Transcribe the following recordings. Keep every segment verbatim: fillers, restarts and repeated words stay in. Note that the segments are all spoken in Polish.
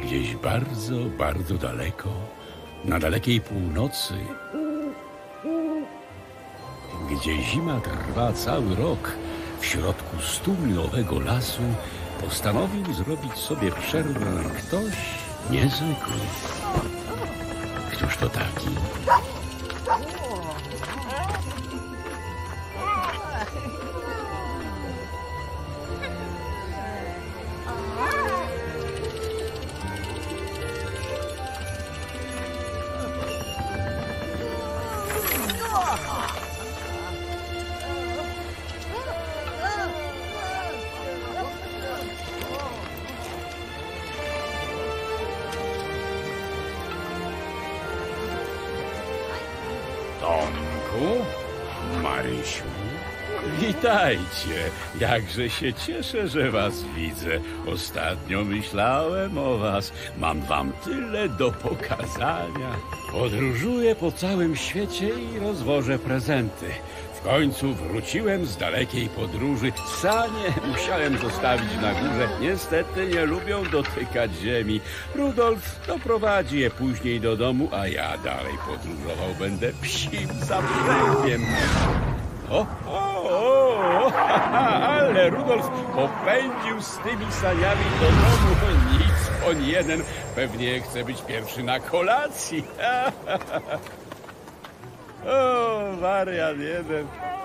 Gdzieś bardzo, bardzo daleko, na dalekiej północy, gdzie zima trwa cały rok, w środku stumilowego lasu postanowił zrobić sobie przerwę ktoś niezwykły. Któż to taki? Tomku, Marysiu, witajcie. Jakże się cieszę, że was widzę. Ostatnio myślałem o was. Mam wam tyle do pokazania. Podróżuję po całym świecie i rozwożę prezenty. W końcu wróciłem z dalekiej podróży. Sanie musiałem zostawić na górze. Niestety nie lubią dotykać ziemi. Rudolf doprowadzi je później do domu, a ja dalej podróżował będę psim zaprzęgiem. O, o, o, ale Rudolf popędził z tymi saniami do domu. Nic, on jeden pewnie chce być pierwszy na kolacji. O, wariat jeden.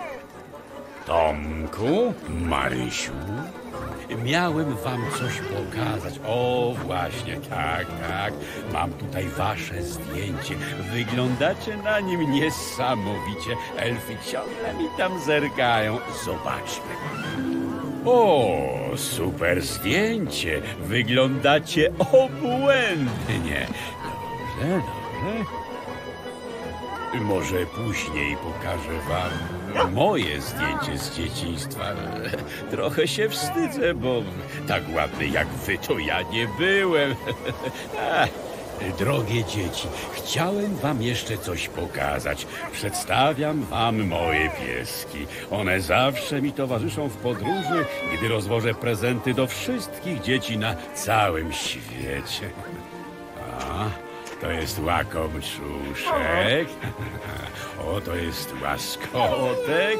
Tomku, Marysiu, miałem wam coś pokazać. O, właśnie, tak, tak. Mam tutaj wasze zdjęcie. Wyglądacie na nim niesamowicie. Elfy ciągle mi tam zerkają. Zobaczmy. O, super zdjęcie. Wyglądacie obłędnie. Dobrze, dobrze. Może później pokażę wam moje zdjęcie z dzieciństwa. Trochę się wstydzę, bo tak ładny jak wy to ja nie byłem. Drogie dzieci, chciałem wam jeszcze coś pokazać. Przedstawiam wam moje pieski. One zawsze mi towarzyszą w podróży, gdy rozwożę prezenty do wszystkich dzieci na całym świecie. A... To jest łakomczuszek, o, to jest łaskotek,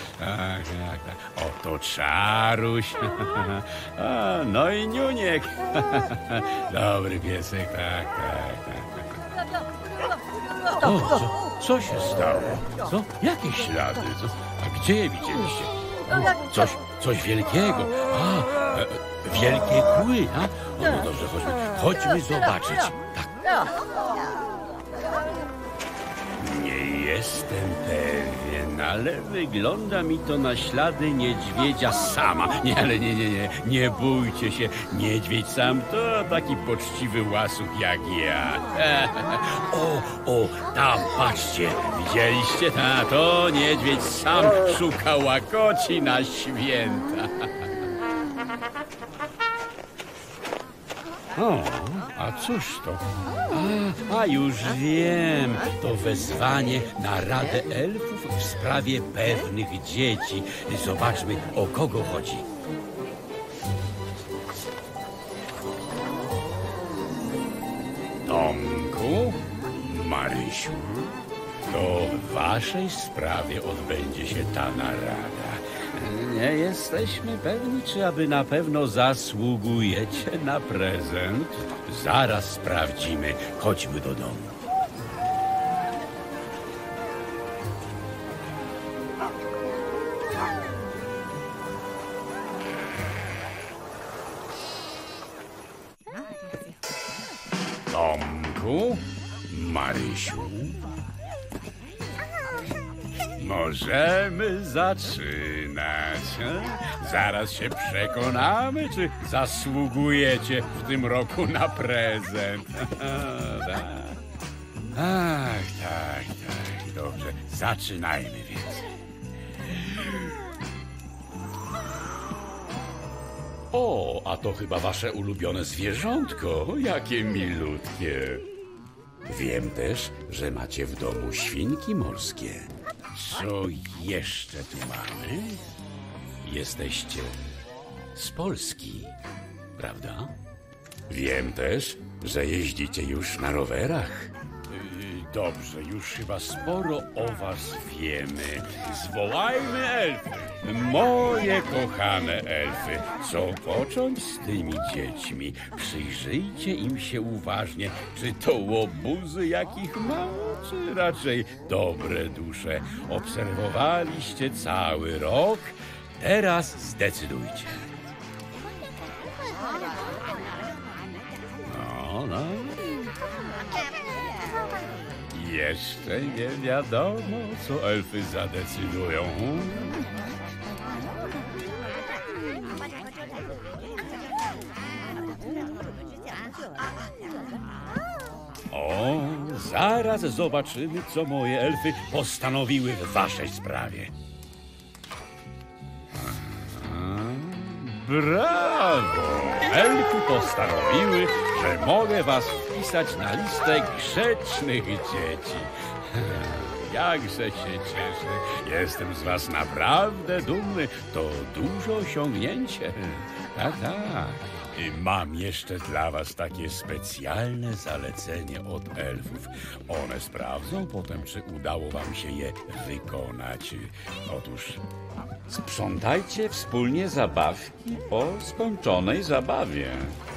oto czaruś, a, no i niuniek. Dobry piesek, tak, tak, tak. O, co, co się stało? Co? Jakie ślady? Co? A gdzie je widzieliście? O, coś, coś wielkiego. A, e, wielkie kły, a? No, no dobrze, chodźmy, chodźmy zobaczyć. Tak. Nie jestem pewien, ale wygląda mi to na ślady niedźwiedzia sama. Nie, ale nie, nie, nie, nie bójcie się. Niedźwiedź sam to taki poczciwy łasuch jak ja. O, o, tam, patrzcie, widzieliście? Ta, to niedźwiedź sam szuka łakoci na święta. O, a cóż to? A, a już wiem, to wezwanie na Radę Elfów w sprawie pewnych dzieci. Zobaczmy, o kogo chodzi. Tomku, Marysiu, to w waszej sprawie odbędzie się ta narada. Nie jesteśmy pewni, czy aby na pewno zasługujecie na prezent. Zaraz sprawdzimy. Chodźmy do domu. Tomku, Marysiu, możemy zaczynać. Zaraz się przekonamy, czy zasługujecie w tym roku na prezent. Ach, tak, tak, dobrze. Zaczynajmy więc. O, a to chyba wasze ulubione zwierzątko. Jakie milutkie. Wiem też, że macie w domu świnki morskie. Co jeszcze tu mamy? Jesteście z Polski, prawda? Wiem też, że jeździcie już na rowerach. Dobrze, już chyba sporo o was wiemy. Zwołajmy elfy. Moje kochane elfy, co począć z tymi dziećmi? Przyjrzyjcie im się uważnie, czy to łobuzy, jakich mało, czy raczej dobre dusze. Obserwowaliście cały rok, teraz zdecydujcie. No, no. Jeszcze nie wiadomo, co elfy zadecydują. O, zaraz zobaczymy, co moje elfy postanowiły w waszej sprawie. Brawo! Elfy postanowiły, że mogę was wpisać na listę grzecznych dzieci. Jakże się cieszę. Jestem z was naprawdę dumny. To duże osiągnięcie. Tak, tak. I mam jeszcze dla was takie specjalne zalecenie od elfów. One sprawdzą potem, czy udało wam się je wykonać. Otóż sprzątajcie wspólnie zabawki po skończonej zabawie.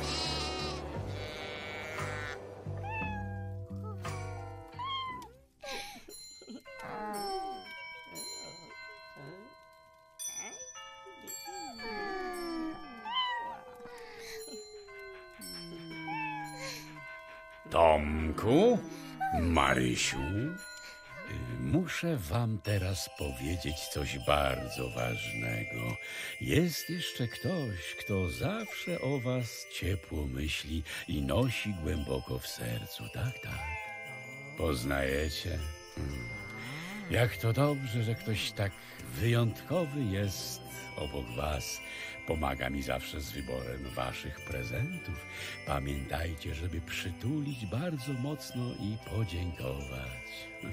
Tomku, Marysiu, muszę wam teraz powiedzieć coś bardzo ważnego. Jest jeszcze ktoś, kto zawsze o was ciepło myśli i nosi głęboko w sercu. Tak, tak. Poznajecie? Hmm. Jak to dobrze, że ktoś tak wyjątkowy jest obok was. Pomaga mi zawsze z wyborem waszych prezentów. Pamiętajcie, żeby przytulić bardzo mocno i podziękować.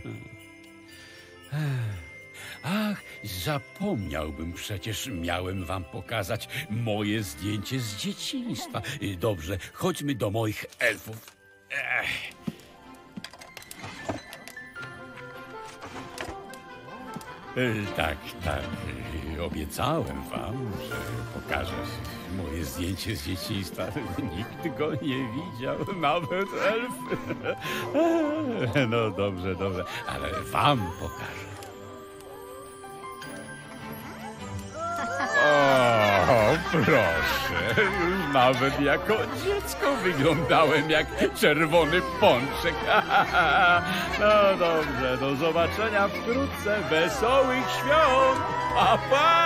Ach, zapomniałbym przecież, miałem wam pokazać moje zdjęcie z dzieciństwa. Dobrze, chodźmy do moich elfów. Ech. Tak, tak. Obiecałem wam, że pokażę moje zdjęcie z dzieciństwa. Nikt go nie widział, nawet elfy. No dobrze, dobrze, ale wam pokażę. O, proszę. Nawet jako dziecko wyglądałem jak czerwony pączek. No dobrze, do zobaczenia wkrótce. Wesołych świąt! Pa, pa!